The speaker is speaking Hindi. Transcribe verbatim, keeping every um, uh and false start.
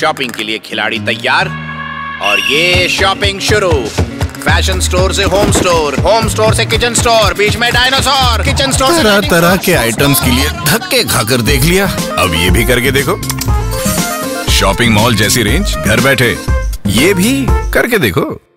शॉपिंग के लिए खिलाड़ी तैयार और ये शॉपिंग शुरू। फैशन स्टोर से होम स्टोर, होम स्टोर से किचन स्टोर, बीच में डायनासोर, किचन स्टोर से तरह तरह के आइटम्स के लिए धक्के खाकर देख लिया, अब ये भी करके देखो। शॉपिंग मॉल जैसी रेंज घर बैठे, ये भी करके देखो।